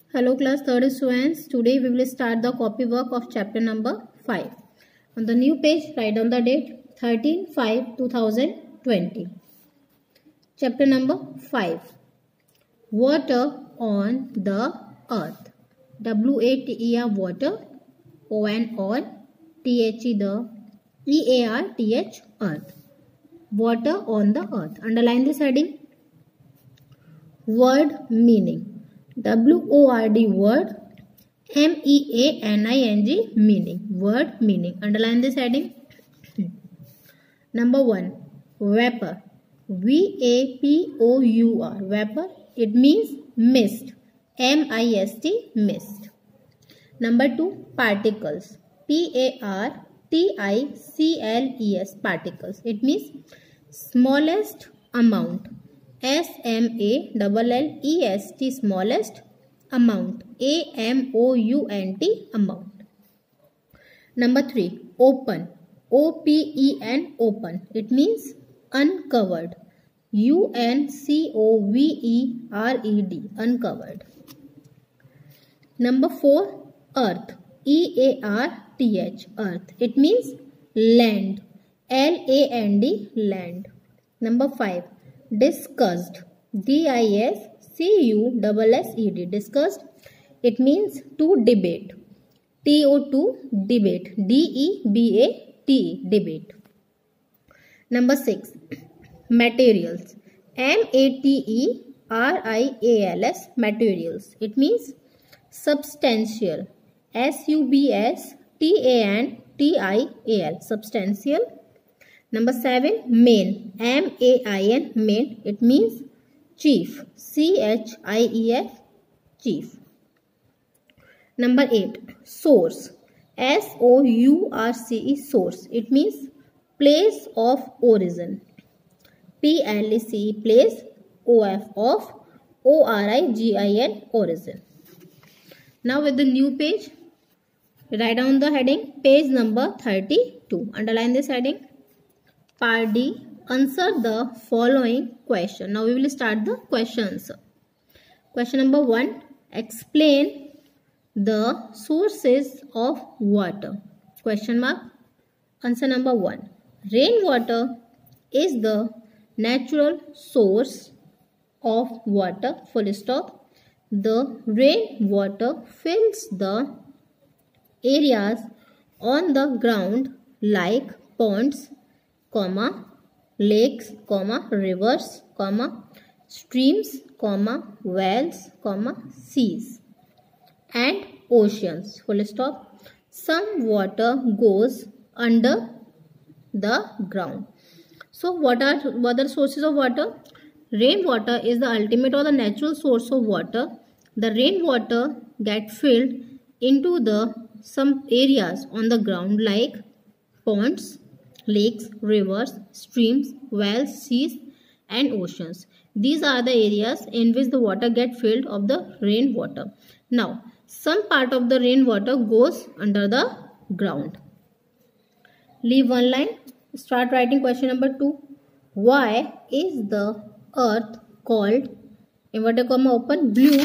Hello class 3rd students. Today we will start the copy work of chapter number 5. On the new page, write down the date 13/5/2020. Chapter number 5. Water on the earth. WATER water. ON on. THE the. EARTH earth. Water on the earth. Underline this heading. Word meaning. WORD word. MEANING meaning. Word meaning. Underline this heading. Number 1. Vapor. VAPOUR. Vapor. It means mist. MIST mist. Number 2. Particles. PARTICLES. Particles. It means smallest amount. SMALLEST. Smallest amount. AMOUNT amount. Number 3. Open. OPEN. Open. It means uncovered. UNCOVERED. Uncovered. Number 4. Earth. EARTH. Earth. It means land. LAND. Land. Number 5. Discussed. DISCUSSED. Discussed. It means to debate. TO2 debate. DEBATE. Debate. Number 6. Materials. MATERIALS. Materials. It means substantial. SUBSTANTIAL. Substantial. Number 7. Main. MAIN. Main. It means chief. CHIEF. Chief. Number 8. Source. SOURCE. Source. It means place of origin. PLECE. Place. OF of. ORIGIN. Origin. Now with the new page, write down the heading. Page number 32. Underline this heading. Part D. Answer the following question. Now we will start the question answer. Question number 1. Explain the sources of water. Question mark. Answer number 1. Rainwater is the natural source of water. Full stop. The rainwater fills the areas on the ground like ponds, lakes, rivers, streams, wells, seas and oceans. Full stop. Some water goes under the ground. So what are the sources of water? Rainwater is the ultimate or the natural source of water. The rainwater get filled into some areas on the ground like ponds, lakes, rivers, streams, wells, seas and oceans. These are the areas in which the water get filled of the rainwater. Now, some part of the rainwater goes under the ground. Leave one line. Start writing question number 2. Why is the earth called inverted comma open blue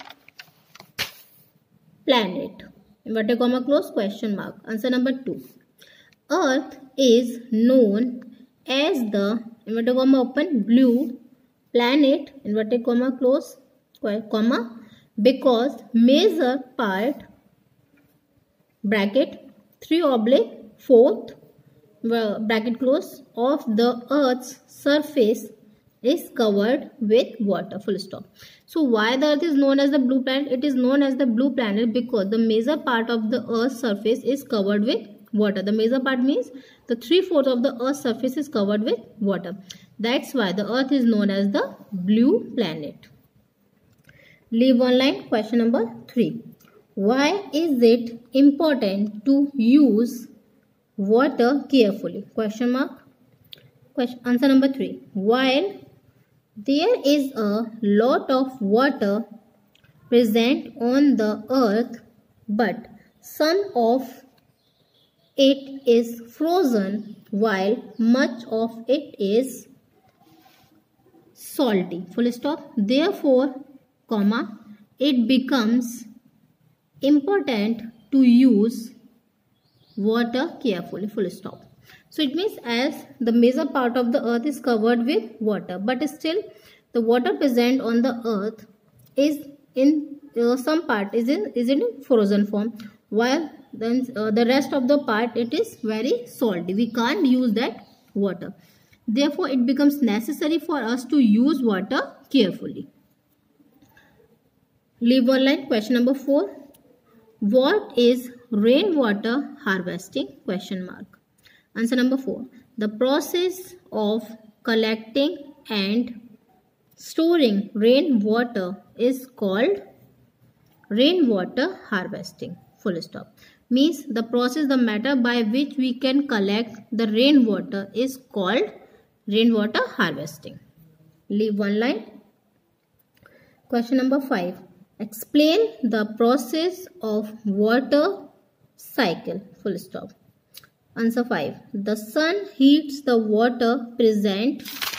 planet? Inverted comma close question mark. Answer number 2. Earth is known as the inverted comma open blue planet inverted comma close comma because major part bracket 3/4 bracket close of the earth's surface is covered with water. Full stop. So why the earth is known as the blue planet? It is known as the blue planet because the major part of the earth's surface is covered with water. The major part means the 3/4 of the earth's surface is covered with water. That's why the earth is known as the blue planet. Leave one line. Question number 3. Why is it important to use water carefully? Question mark. Answer number 3. While there is a lot of water present on the earth, but some of it is frozen while much of it is salty. Full stop. Therefore, it becomes important to use water carefully, full stop. So it means as the major part of the earth is covered with water, but still the water present on the earth is in some part is in frozen form, while then the rest of the part it is very salty. We can't use that water. Therefore, it becomes necessary for us to use water carefully. Leave one line. Question number 4. What is rainwater harvesting? Question mark. Answer number 4. The process of collecting and storing rainwater is called rainwater harvesting. Full stop. Means the process, the method by which we can collect the rainwater is called rainwater harvesting. Leave one line. Question number 5. Explain the process of water cycle. Full stop. Answer 5. The sun heats the water present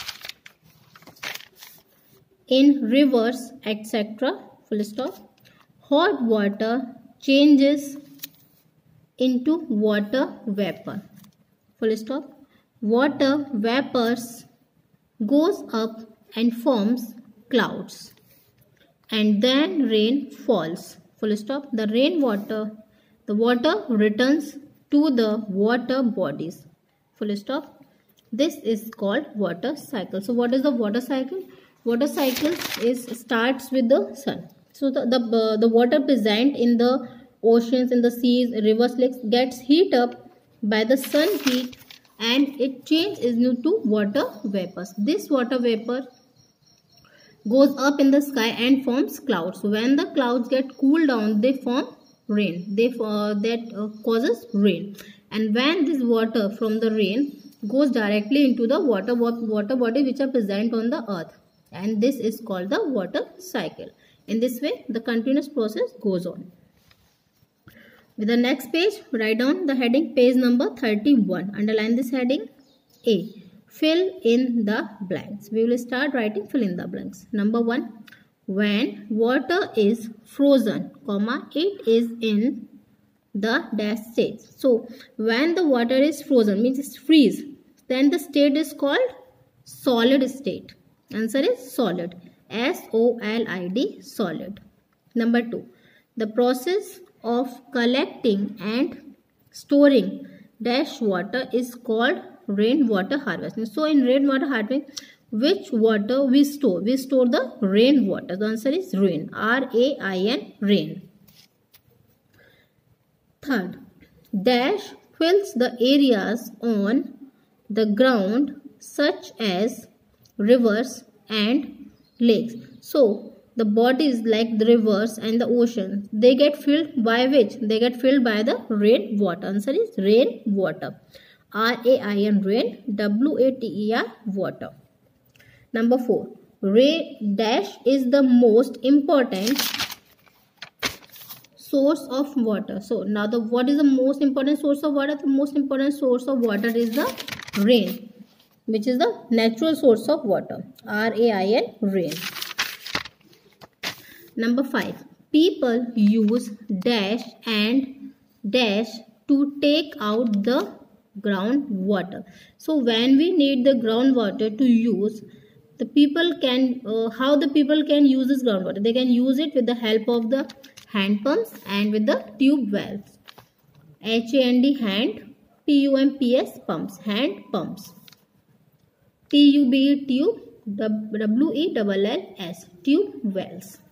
in rivers, etc. Full stop. Hot water changes into water vapor. Full stop. Water vapors goes up and forms clouds, and then rain falls. Full stop. The water returns to the water bodies. Full stop. This is called water cycle. So what is the water cycle? Water cycle starts with the sun. So the water present in the oceans, in the seas, rivers, lakes gets heat up by the sun heat, and it changes into water vapors. This water vapor goes up in the sky and forms clouds. When the clouds get cooled down, they form rain. That causes rain. And when this water from the rain goes directly into the water bodies which are present on the earth, and this is called the water cycle. In this way, the continuous process goes on. With the next page, write down the heading, page number 31. Underline this heading. A. Fill in the blanks. We will start writing fill in the blanks. Number 1. When water is frozen, comma, it is in the dash state. So, when the water is frozen, means it's freeze, then the state is called solid state. Answer is solid. S-O-L-I-D, solid. Number 2. The process of collecting and storing dash water is called rainwater harvesting. So in rainwater harvesting, which water we store? We store the rainwater. The answer is rain. R-A-I-N, rain. Third, dash fills the areas on the ground such as rivers and lakes. So the bodies like the rivers and the ocean, they get filled by which? They get filled by the rainwater. Answer is rainwater. R-A-I-N, rain. W-A-T-E-R, water. Number 4. Rain dash is the most important source of water. So now what is the most important source of water? The most important source of water is the rain, which is the natural source of water. R-A-I-N, rain. Number 5. People use dash and dash to take out the groundwater. So when we need the groundwater to use, the people can how the people can use this groundwater? They can use it with the help of the hand pumps and with the tube wells. H-A-N-D, hand. P-U-M-P-S, pumps, hand pumps. T-U-B-E, tube. W-E-L-L-S, tube wells.